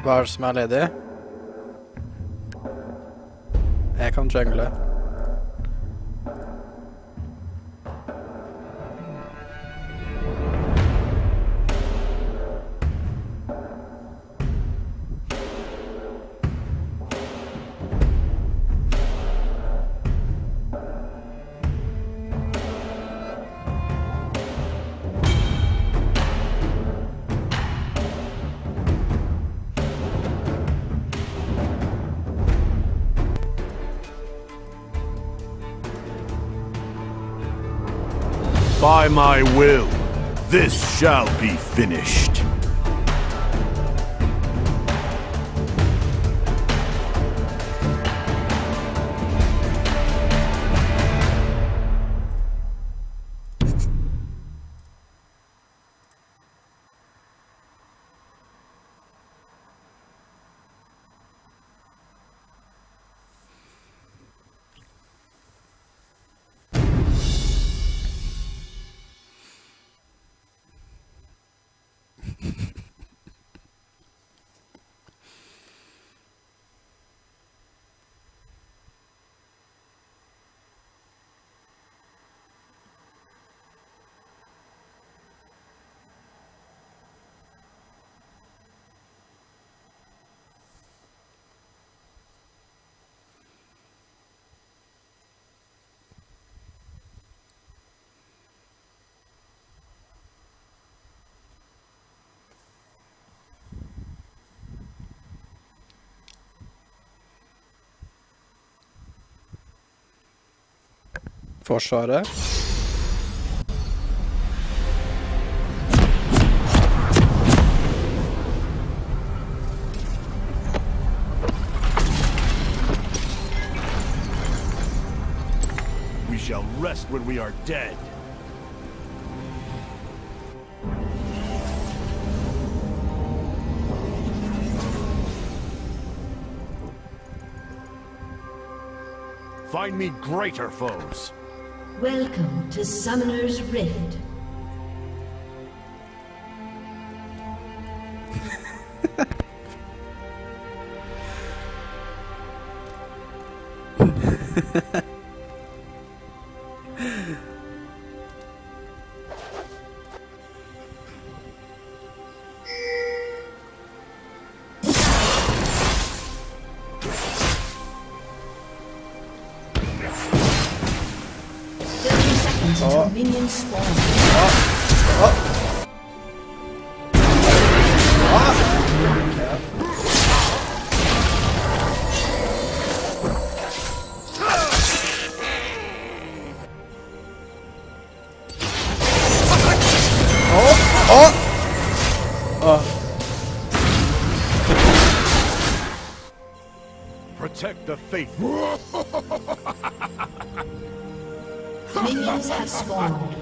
Hva er det som er ledig? Jeg kan jungle. By my will, this shall be finished. Forsvaret. We shall rest when we are dead. Find me greater foes. Welcome to Summoner's Rift. Minions spawn. Protect the faithful. Minions have spawned.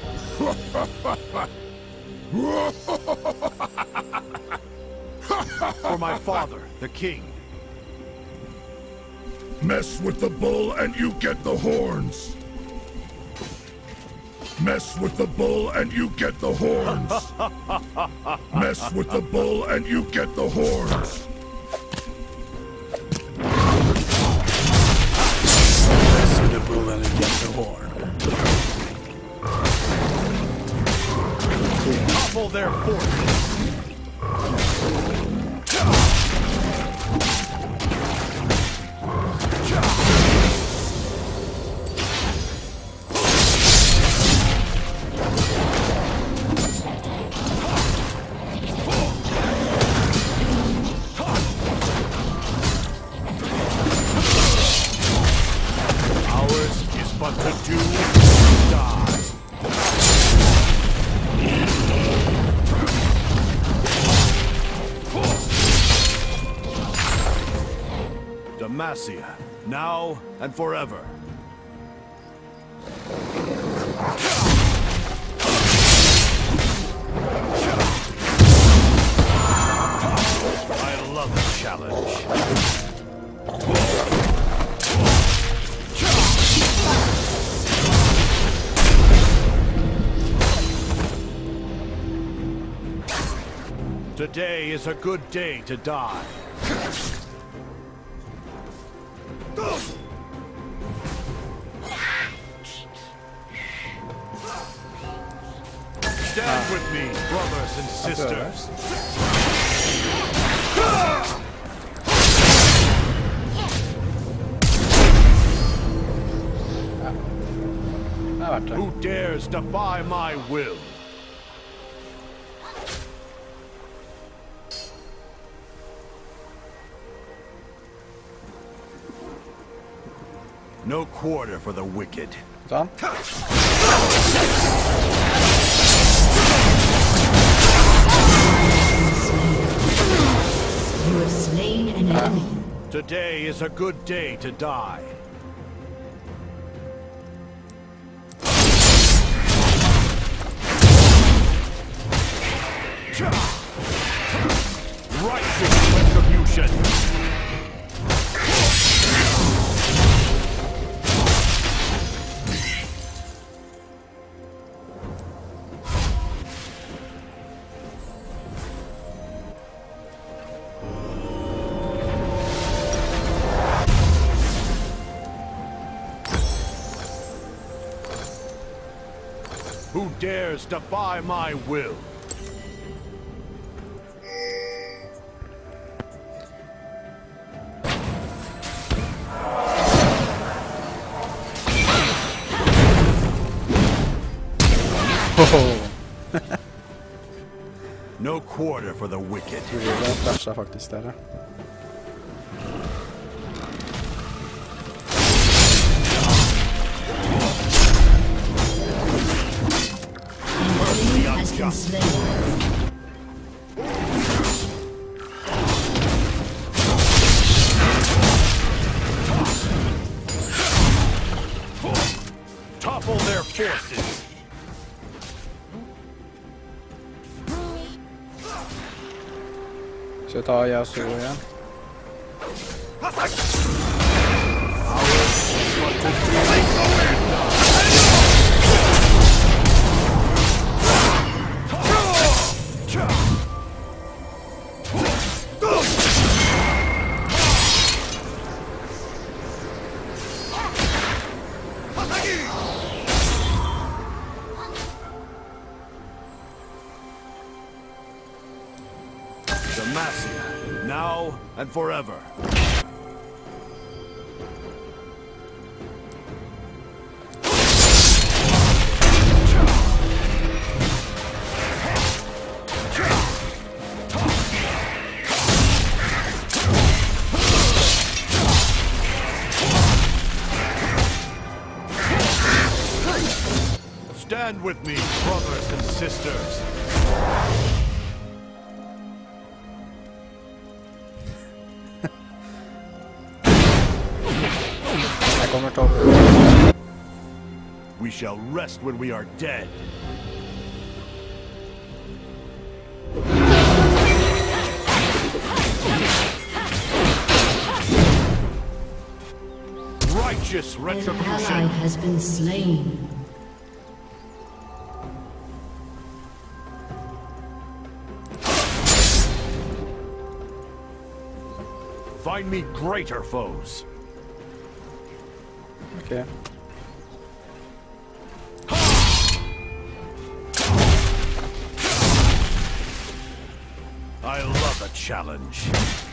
For my father, the king. Mess with the bull and you get the horns. Mess with the bull and you get the horns. Mess with the bull and you get the horns. Mess with the bull and you get the horn. Topple their forces. Ours is but to do or die. Demacia, now and forever. I love a challenge. Today is a good day to die. Stand with me, brothers and sisters. Who dares defy my will? No quarter for the wicked. Sånn. You have slain an enemy. Today is a good day to die. Righteous retribution. Who dares defy my will? No quarter for the wicked. Jag flashar faktiskt där. Enemy has been slain. Topple their forces. Så jag tar Yasuo igen. Demacia, now and forever. Stand with me, brothers and sisters. Jag kommer ta upp. We shall rest when we are dead. Righteous An ally retribution. has been slain. Find me greater foes. Okej. I love a challenge.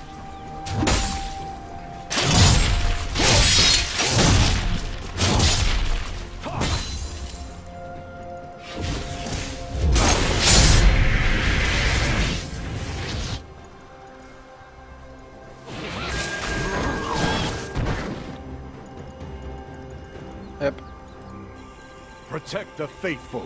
Yep. Protect the faithful.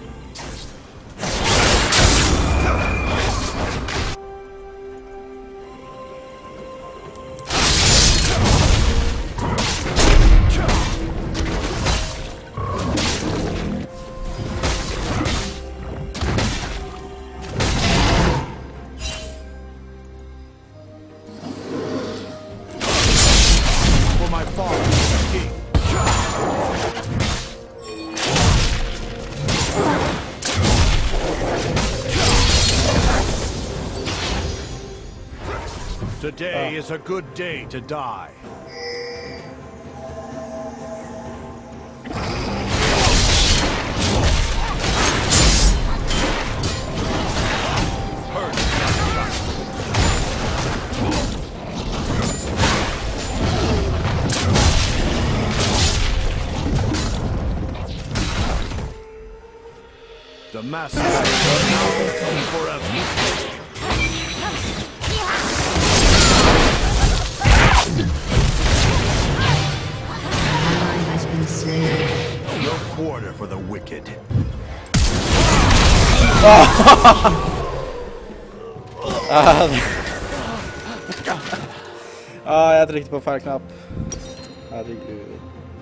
For my father, the king. Today is a good day to die. The master now forever. Has been slain. No quarter for the wicked. Jag tryckte på fel knapp. Herregud.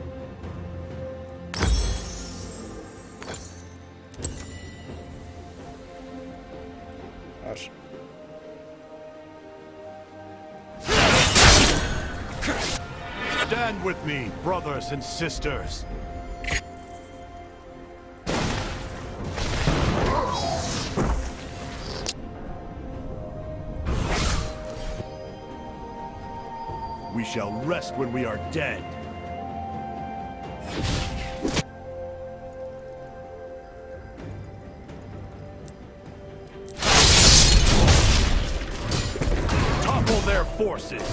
Äsch. Stand with me, brothers and sisters. We shall rest when we are dead. Topple their forces.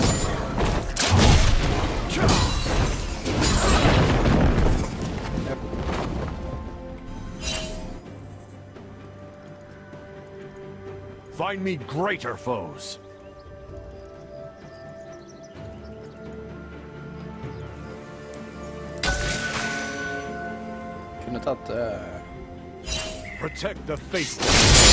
Find me greater foes. Kunde tagit... Protect the faithful.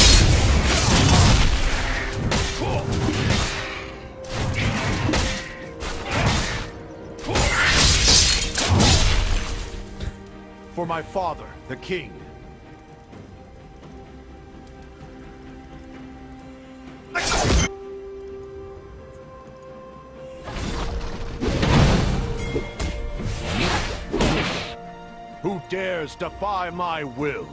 For my father, the king. Who dares defy my will?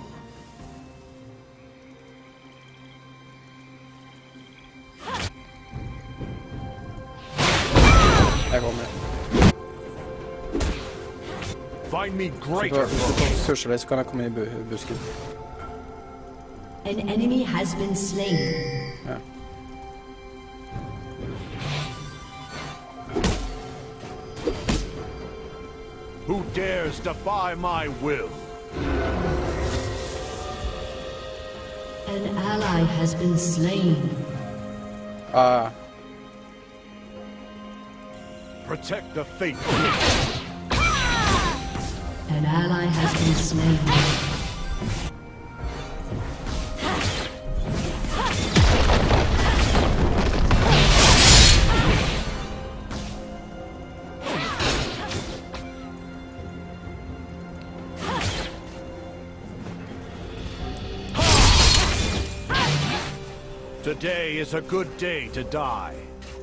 Jag kommer. Find me Så greater foes. kursar dig så kan jag komma i busken. An enemy has been slain. Ja. Who dares defy my will? An ally has been slain. Protect the faithful. An ally has been slain. Today is a good day to die.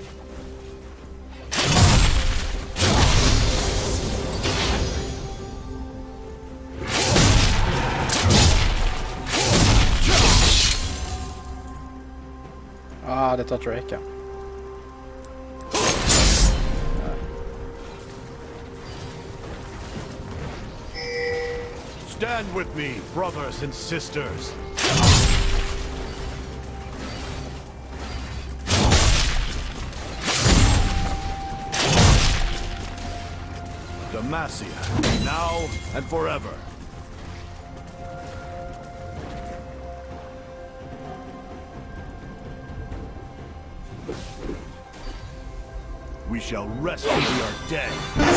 Det tar Drake. Stand with me, brothers and sisters. Demacia, now and forever. We shall rest when we are dead.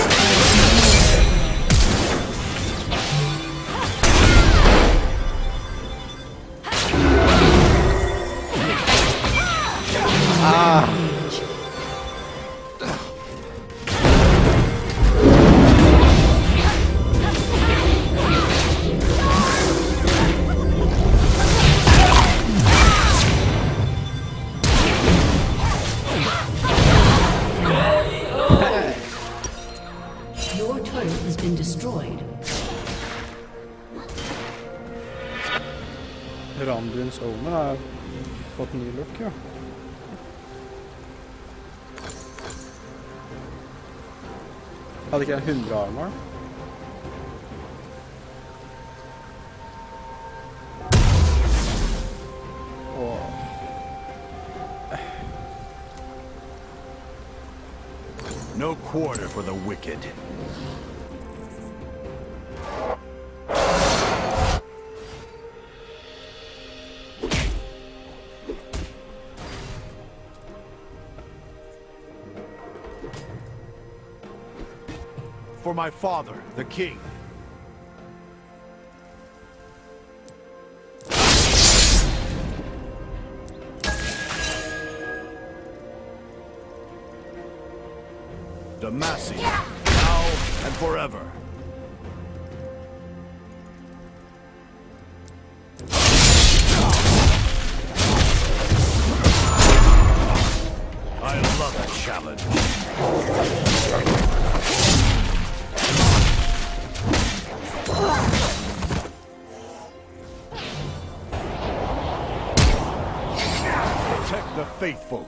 Your turret has been destroyed. Randuins Omen har fått ny look, ja. Hadde ikke den 100 armor? No quarter for the wicked. For my father, the king. Demacia, now and forever. I love a challenge. Protect the faithful.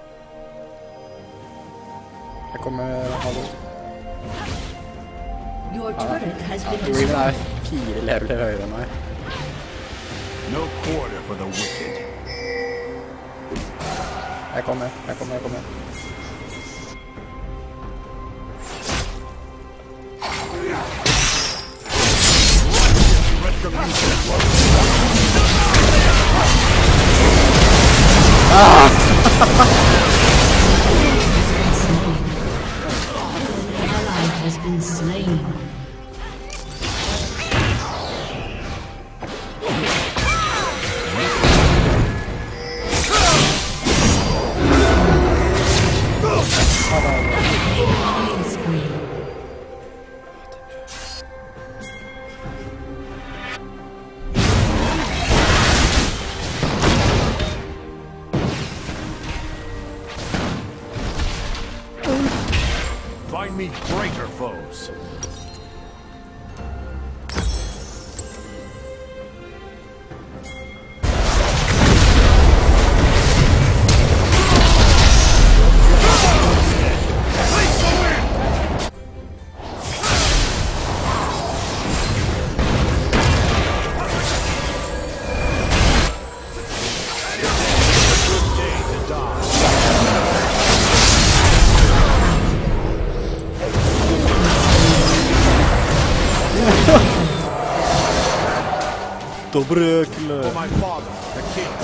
Jeg kommer ha det. Your turret has been Riven destroyed. 4 leveler høyere enn meg. No quarter for the wicked. Jeg kommer. An ally has been slain. Killing spree. Find me greater foes. Dobrökle. For my father, the king.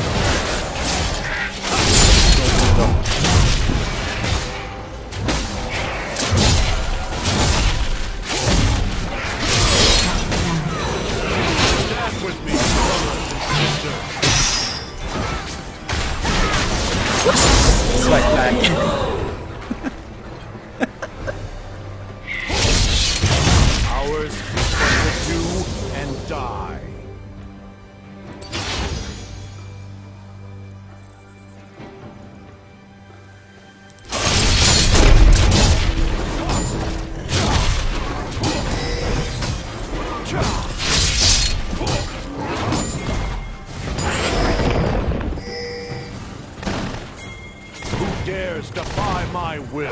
Stand with me, brothers and sisters. Sweat lag. Ours is but to do and die. Who dares defy my will?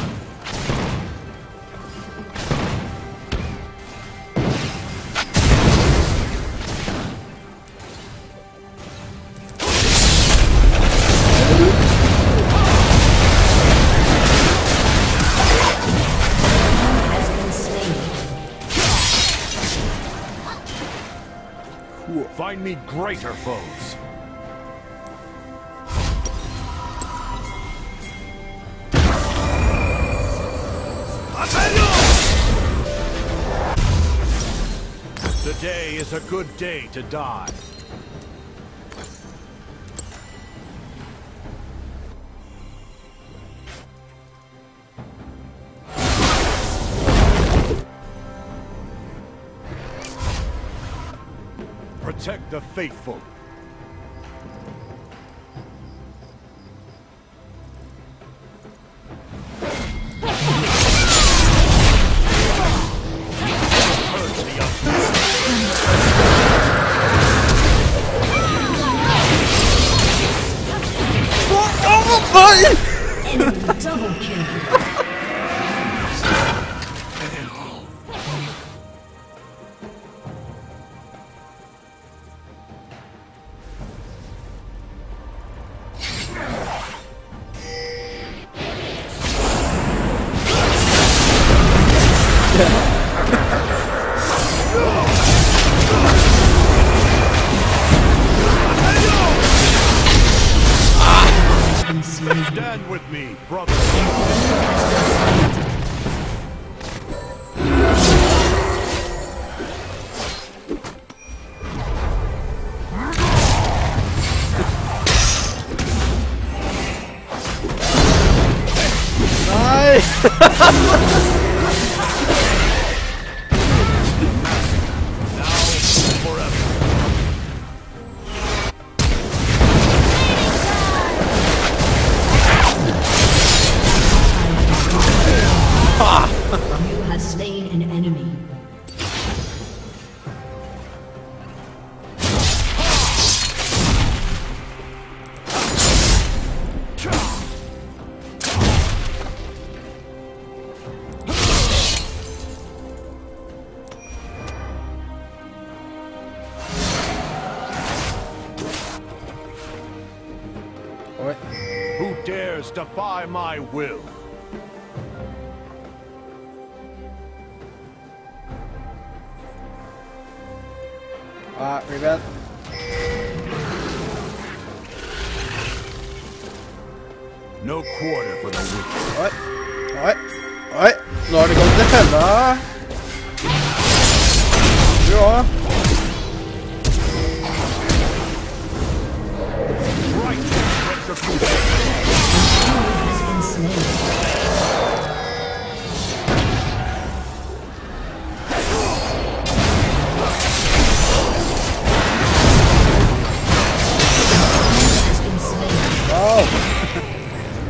Has been slain. Find me greater foes. Today is a good day to die. Protect the faithful. Purge the Enemy double kill. Stand with me, brother. Nej! You have slain an enemy. Oj. Who dares defy my will? Revet. No quarter for the wicked. Oi. Oi. Oi. Nå har de kommet til fella. Du også. Righteous retribution. Has been slain. Has been slain. Oh.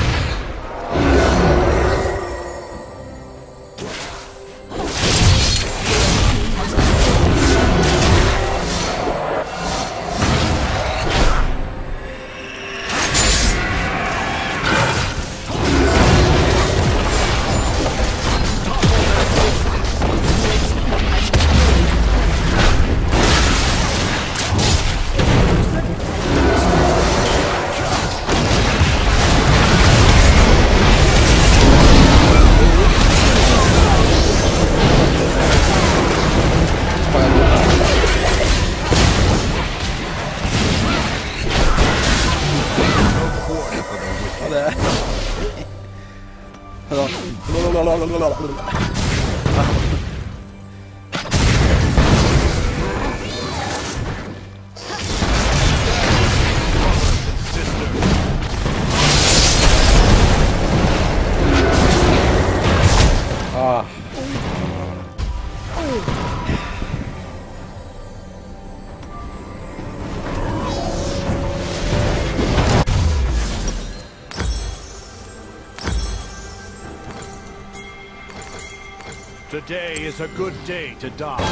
Today is a good day to die.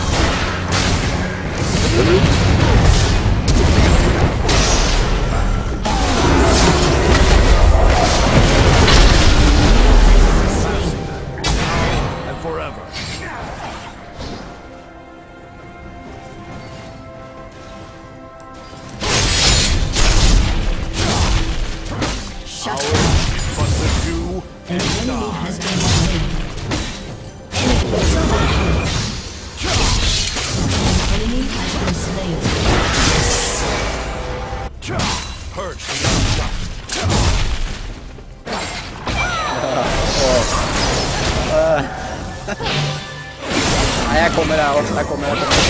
And forever. Shut Ours is but to do An and enemy die. has been slain. Enemy has been slain. Purge the unjust. Nei, jeg kommer her også. Jeg kommer.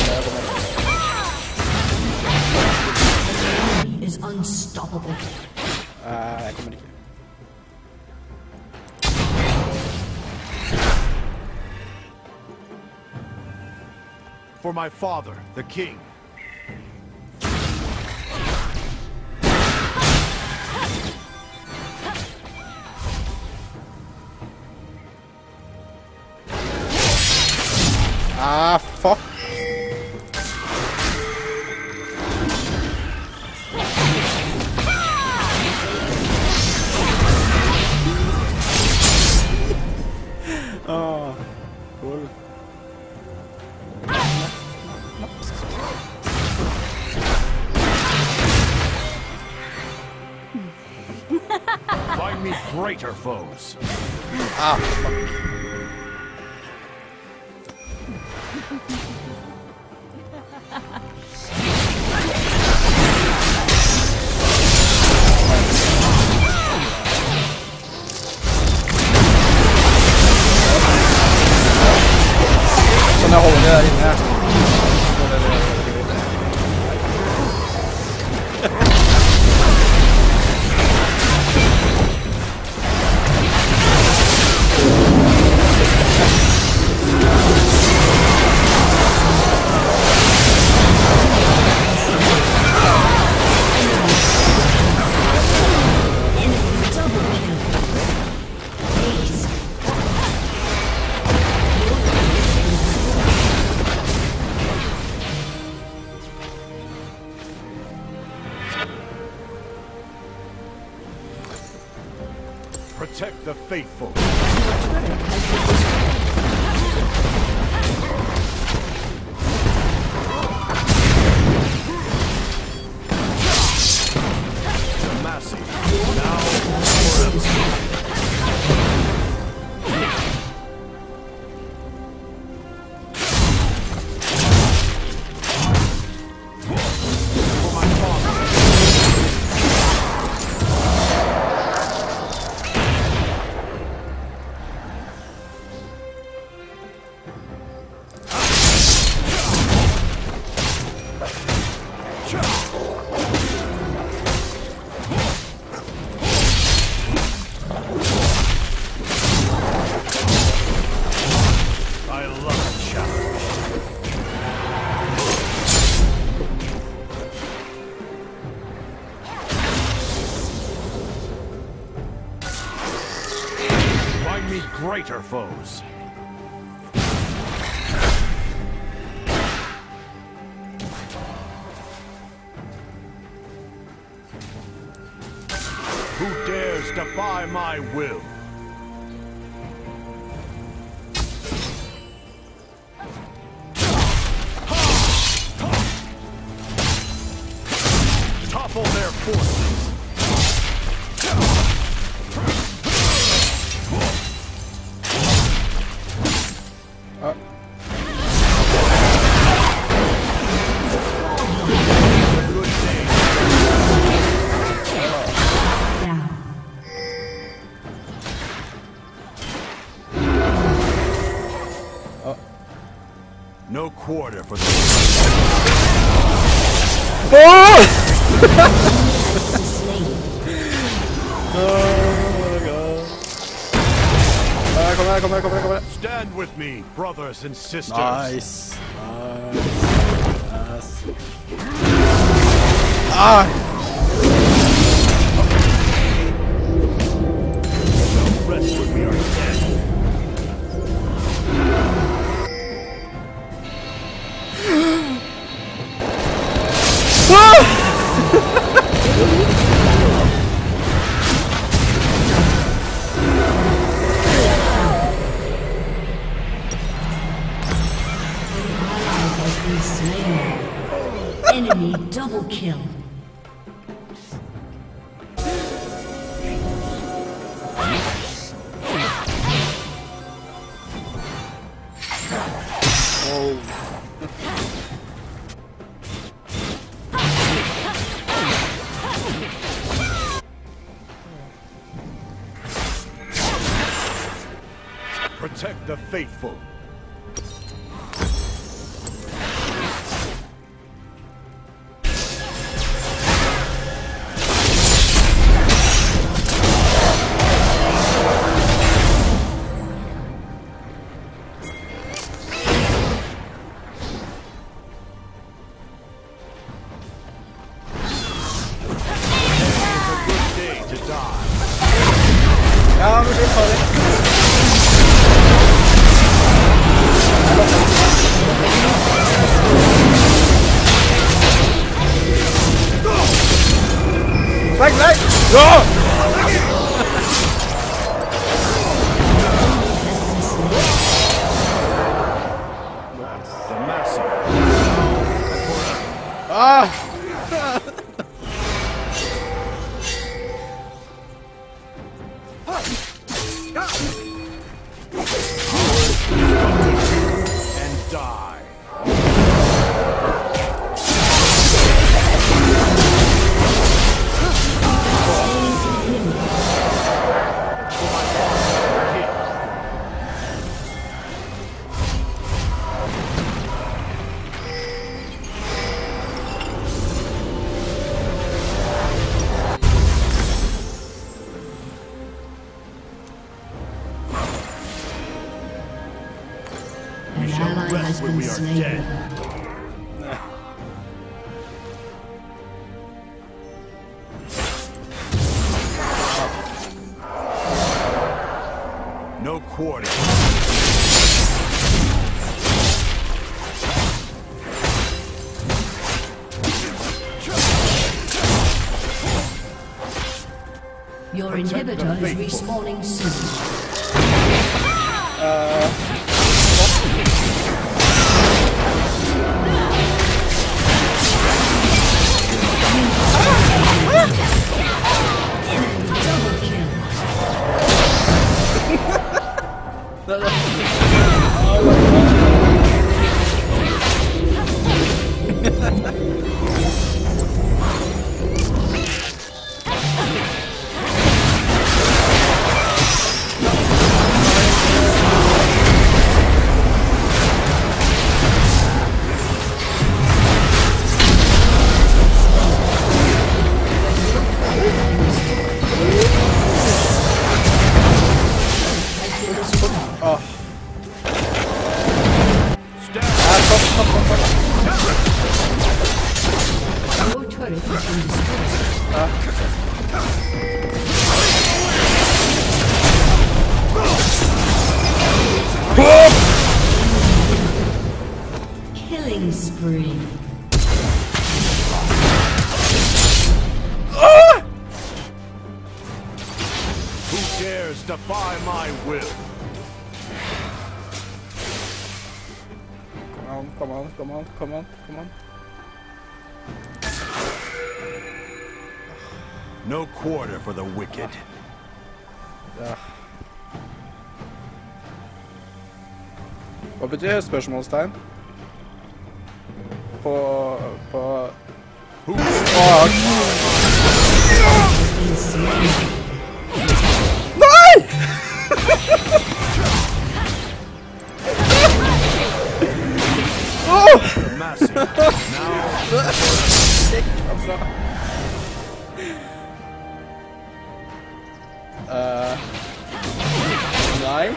Enemy is unstoppable. Jeg kommer ikke. For my father, the king. Fuck. Cool. Find me greater foes. Fuck. Protect the faithful. Massey, now forever. Greater foes. Who dares defy my will? Topple their forces. No quarter for the... Oh! Kom her. Stand with me, brothers and sisters. Nice. Ah! Rest when we are dead. Enemy double kill. Protect the faithful. Ja, men det är farligt. Släng! Ja! Ah! And die. An ally has been slain. No quarter. Your inhibitor is respawning soon. Your turret has been destroyed. Killing spree. Who dares defy my will? Come on, come on, come on, come on. No quarter for the wicked. Hva betyr spørsmålstegn? På... Nei! Massive. Now. Nei.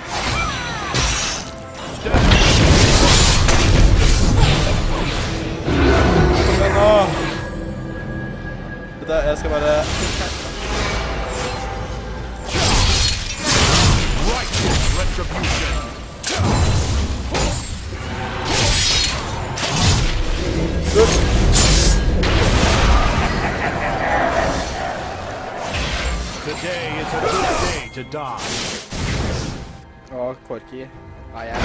Men nå. Vet du, jeg skal bare... Righteous retribution. Today is a good day to die. Å, Corky. Nei, jeg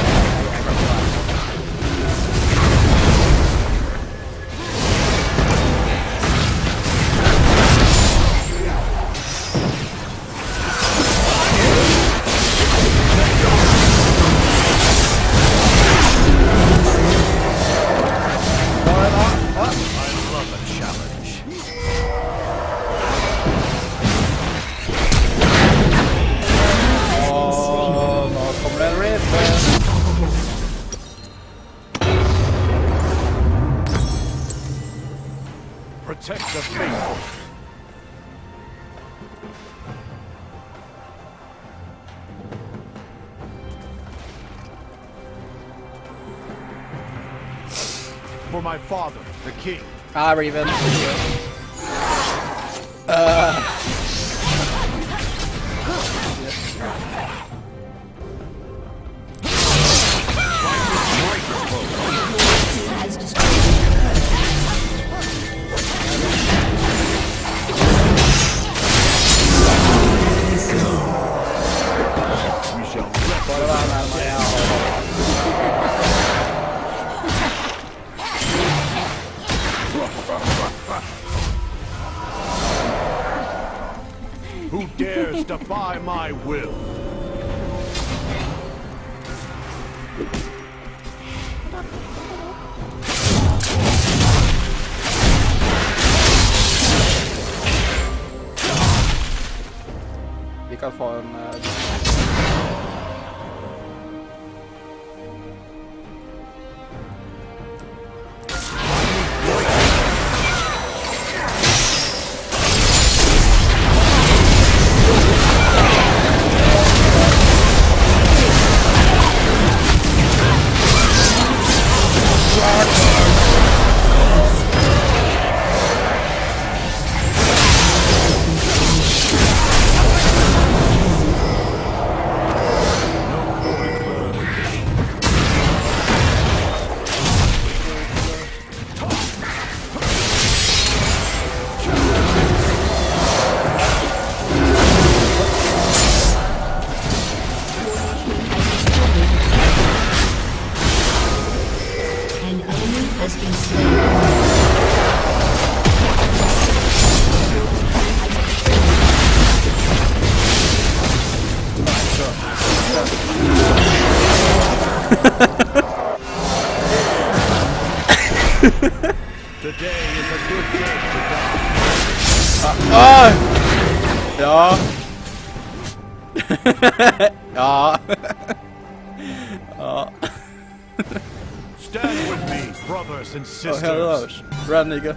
Protect the faithful. For my father, the king. Raven. Who dares defy my will? Vi kan få en... is a good day to die. Ja. Ja. Ja. Stand with me, brothers and Oh, sisters. hello. Run, nigga.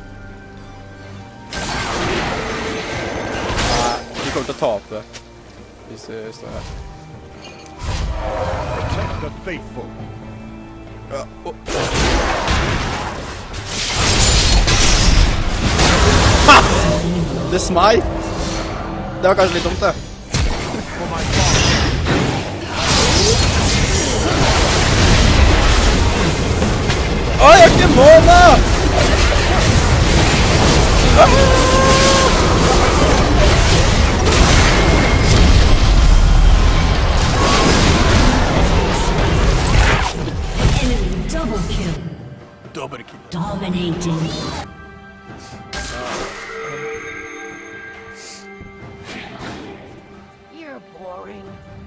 Vi kommer inte ta upp det. Vi står här. Protect the faithful. Ja. Oh. Ha! Det smite. Det var kanske lite dumt det. For my father. Åh, jag kan måla! Enemy double kill. Double kill. Dominating. You're boring.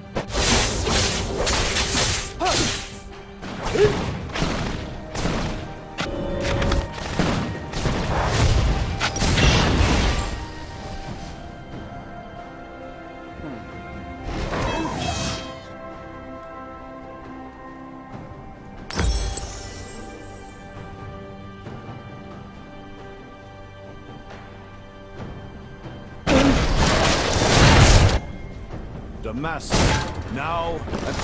The master. Now.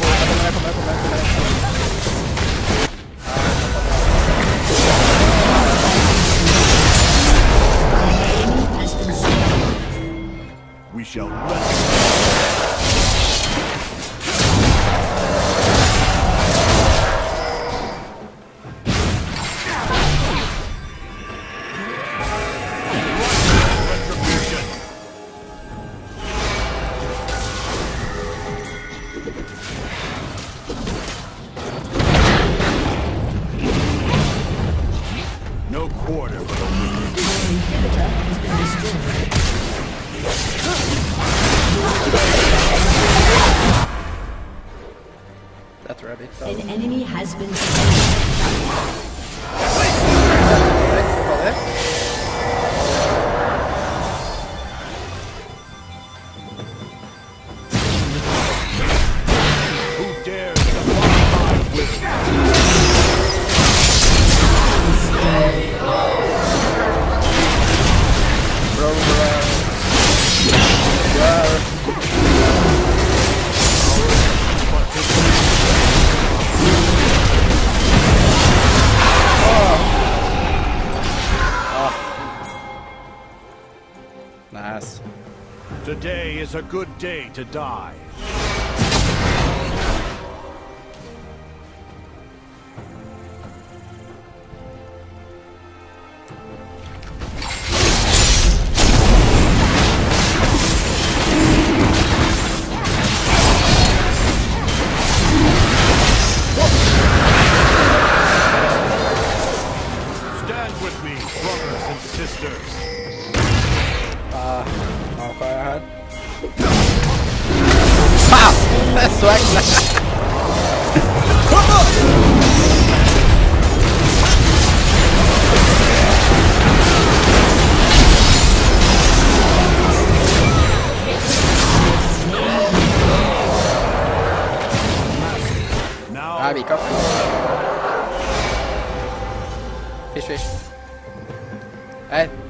Has been slain. We shall rest. Retribution. No quarter for the wicked. Your inhibitor has been destroyed. That's rabbit. An enemy has been slain. Who dares defy my will? Nice. Today is a good day to die. Stand with me, brothers and sisters. Okay, I had. Pow! That's swag. Now. Vi kan. Fish. Nej.